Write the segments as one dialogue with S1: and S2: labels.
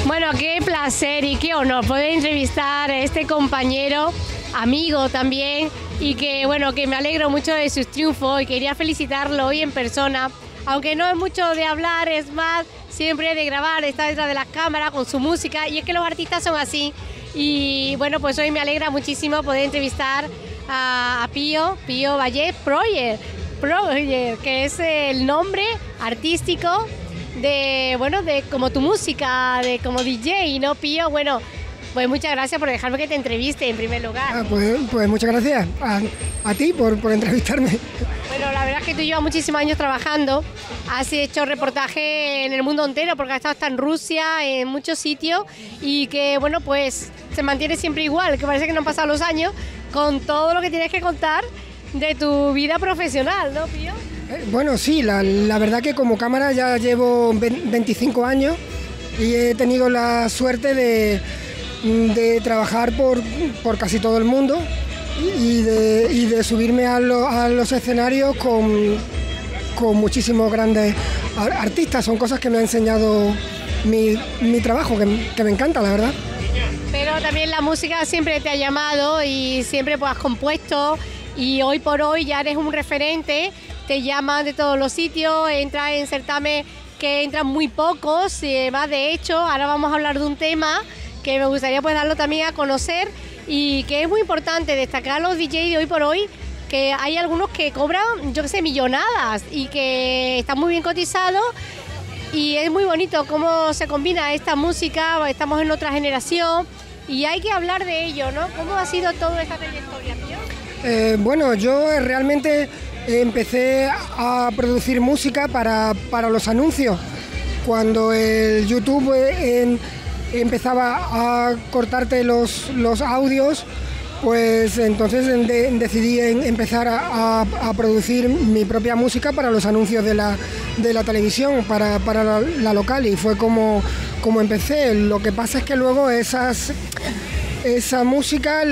S1: Bueno, qué placer y qué honor poder entrevistar a este compañero, amigo también, y que bueno, que me alegro mucho de sus triunfos y quería felicitarlo hoy en persona, aunque no es mucho de hablar, es más siempre de grabar, está detrás de las cámaras con su música, y es que los artistas son así. Y bueno, pues hoy me alegra muchísimo poder entrevistar a Pío Vallés Project, que es el nombre artístico de, bueno, de como tu música, de como DJ, ¿no, Pío? Bueno, pues muchas gracias por dejarme que te entreviste en primer lugar.
S2: Pues muchas gracias a ti por entrevistarme.
S1: Bueno, la verdad es que tú llevas muchísimos años trabajando, has hecho reportaje en el mundo entero porque has estado hasta en Rusia, en muchos sitios, y que bueno, pues se mantiene siempre igual, que parece que no han pasado los años, con todo lo que tienes que contar de tu vida profesional, ¿no, Pío?
S2: Bueno, sí, la verdad que como cámara ya llevo 25 años y he tenido la suerte de trabajar por casi todo el mundo y de subirme a los escenarios con muchísimos grandes artistas. Son cosas que me ha enseñado mi trabajo, que me encanta, la verdad.
S1: Pero también la música siempre te ha llamado y siempre pues has compuesto, y hoy por hoy ya eres un referente, te llaman de todos los sitios, entras en certamen que entran muy pocos, y además de hecho ahora vamos a hablar de un tema que me gustaría pues darlo también a conocer, y que es muy importante destacar a los DJs de hoy por hoy, que hay algunos que cobran, yo qué sé, millonadas y que están muy bien cotizados, y es muy bonito cómo se combina esta música, estamos en otra generación y hay que hablar de ello, ¿no? ¿Cómo ha sido toda esta trayectoria, tío?
S2: Bueno, yo realmente empecé a producir música para los anuncios. Cuando el YouTube empezaba a cortarte los audios, pues entonces decidí empezar a producir mi propia música para los anuncios de la televisión, para la local, y fue como empecé. Lo que pasa es que luego esa música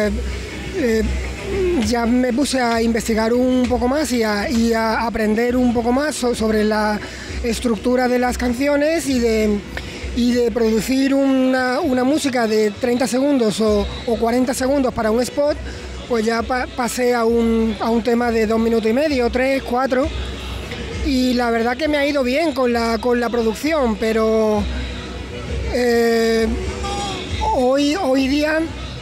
S2: ya me puse a investigar un poco más y a aprender un poco más sobre la estructura de las canciones y de producir una música de 30 segundos o 40 segundos para un spot. Pues ya pasé a un tema de 2 minutos y medio, 3, 4, y la verdad que me ha ido bien con la producción, pero hoy día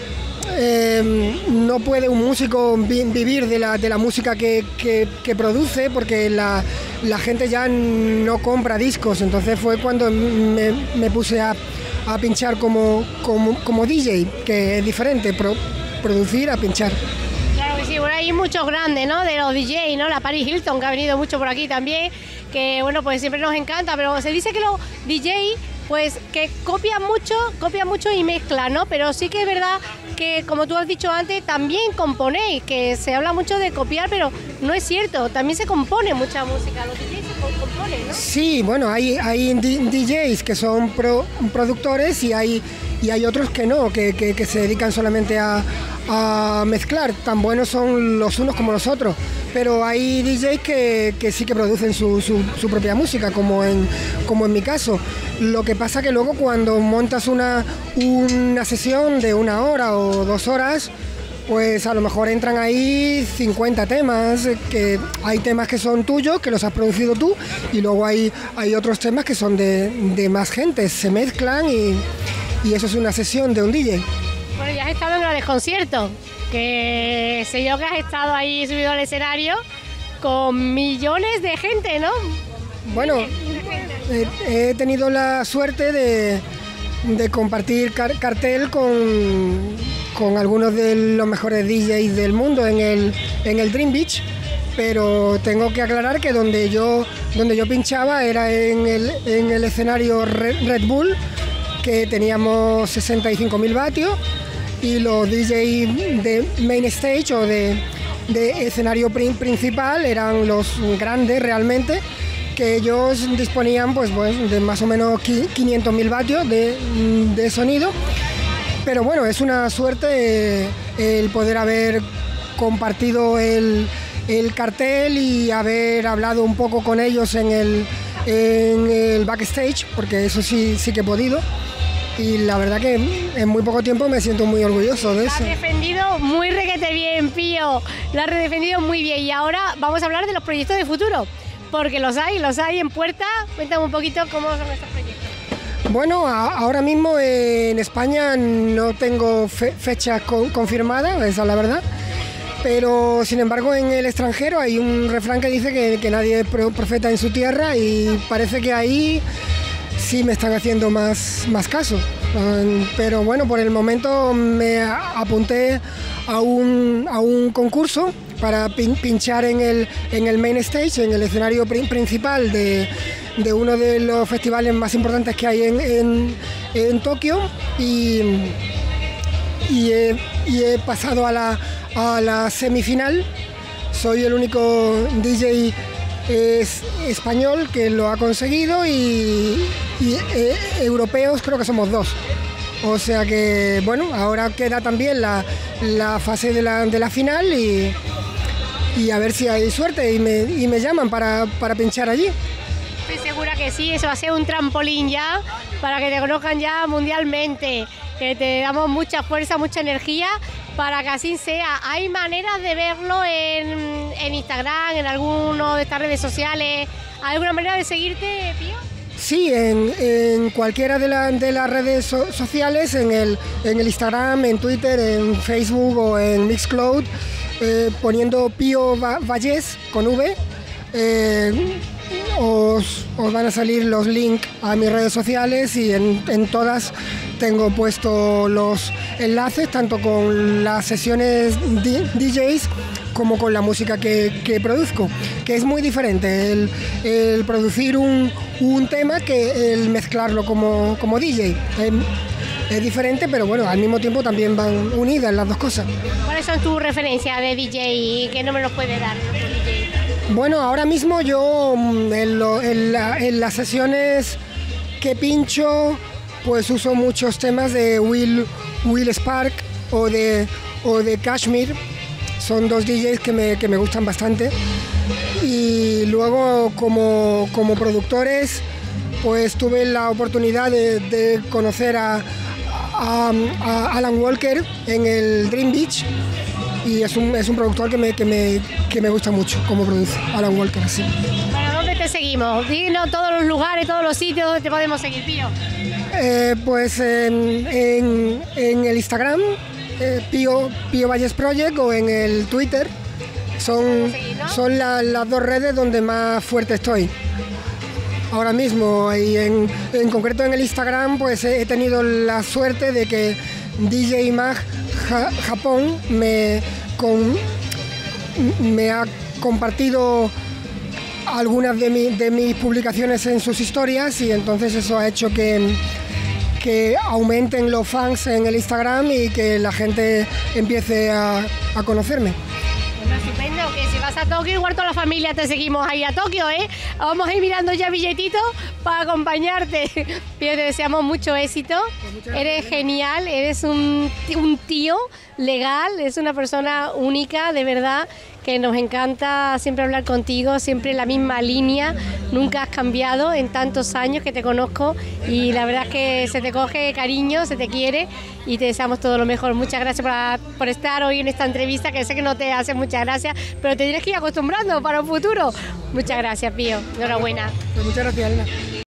S2: no puede un músico vivir de la música que produce, porque la gente ya no compra discos. Entonces fue cuando me puse a pinchar como DJ, que es diferente, producir a pinchar.
S1: Claro que sí, bueno, hay muchos grandes, ¿no?, de los DJ, ¿no? La Paris Hilton, que ha venido mucho por aquí también, que bueno, pues siempre nos encanta, pero se dice que los DJ pues que copian mucho y mezclan, ¿no? Pero sí que es verdad que, como tú has dicho antes, también componéis, que se habla mucho de copiar, pero no es cierto, también se compone mucha música, los DJs se componen, ¿no?
S2: Sí, bueno, hay DJs que son productores y hay otros que no, que se dedican solamente a mezclar. Tan buenos son los unos como los otros, pero hay DJs que sí que producen su propia música, como en mi caso. Lo que pasa que luego cuando montas una sesión de 1 hora o 2 horas, pues a lo mejor entran ahí 50 temas, que hay temas que son tuyos, que los has producido tú, y luego hay otros temas que son de más gente, se mezclan y eso es una sesión de un DJ.
S1: Bueno, ya has estado en grandes conciertos, que sé yo que has estado ahí subido al escenario con millones de gente, ¿no?
S2: Bueno, he tenido la suerte de compartir cartel con algunos de los mejores DJs del mundo en el Dream Beach, pero tengo que aclarar que donde yo pinchaba era en el escenario Red Bull, que teníamos 65.000 vatios, y los DJs de Main Stage o de escenario principal eran los grandes realmente, que ellos disponían pues de más o menos 500.000 vatios de sonido. Pero bueno, es una suerte el poder haber compartido el cartel y haber hablado un poco con ellos en el backstage, porque eso sí que he podido. y la verdad que en muy poco tiempo me siento muy orgulloso de eso.
S1: Lo has defendido muy requete bien, Pío, lo has defendido muy bien y ahora vamos a hablar de los proyectos de futuro, porque los hay en puerta. Cuéntame un poquito cómo son estos proyectos.
S2: Bueno, ahora mismo en España no tengo fecha confirmada, esa es la verdad. Pero, sin embargo, en el extranjero hay un refrán que dice que nadie es profeta en su tierra y parece que ahí sí me están haciendo más caso. Pero bueno, por el momento me apunté a un concurso para pinchar en el main stage, en el escenario principal de uno de los festivales más importantes que hay en Tokio y he pasado a la semifinal. Soy el único DJ español que lo ha conseguido y europeos creo que somos 2. O sea que bueno, ahora queda también la fase de la final y a ver si hay suerte y me llaman para pinchar allí.
S1: Estoy segura que sí, eso va a ser un trampolín ya para que te conozcan ya mundialmente, que te damos mucha fuerza, mucha energía para que así sea. ¿Hay maneras de verlo en Instagram, en alguna de estas redes sociales? ¿Hay alguna manera de seguirte, Pío?
S2: Sí, en cualquiera de las redes sociales, en el Instagram, en Twitter, en Facebook o en Mixcloud, poniendo Pío Vallés con V, os van a salir los links a mis redes sociales y en todas tengo puesto los enlaces, tanto con las sesiones DJs como con la música que produzco, que es muy diferente el producir un tema que el mezclarlo como DJ. Es diferente, pero bueno, al mismo tiempo también van unidas las dos cosas.
S1: ¿Cuáles son tus referencias de DJ? ¿Qué no me los puedes dar?
S2: Bueno, ahora mismo yo en las sesiones que pincho, pues uso muchos temas de Will Spark o de Kashmir. Son 2 DJs que me gustan bastante. Y luego como productores, pues tuve la oportunidad de conocer a Alan Walker en el Dream Beach. Y es un productor que me gusta mucho cómo produce Alan Walker, así.
S1: Bueno, ¿dónde te seguimos? Dinos todos los lugares, todos los sitios donde te podemos seguir, Pío.
S2: Pues en el Instagram, Pío Valles Project, o en el Twitter. Son las 2 redes donde más fuerte estoy ahora mismo. Y en concreto en el Instagram, pues he tenido la suerte de que DJ Mag Japón me ha compartido algunas de mis publicaciones en sus historias y entonces eso ha hecho que aumenten los fans en el Instagram y que la gente empiece a conocerme.
S1: Bueno, estupendo, que si vas a Tokio, igual toda la familia te seguimos ahí a Tokio, ¿eh? Vamos a ir mirando ya billetitos para acompañarte. Pero te deseamos mucho éxito. Pues eres genial, eres un tío legal, es una persona única, de verdad, que nos encanta siempre hablar contigo, siempre la misma línea, nunca has cambiado en tantos años que te conozco y la verdad es que se te coge cariño, se te quiere y te deseamos todo lo mejor. Muchas gracias por estar hoy en esta entrevista, que sé que no te hace muchas gracias, pero te tienes que ir acostumbrando para un futuro. Muchas gracias, Pío, enhorabuena.
S2: Pues muchas gracias, Elena.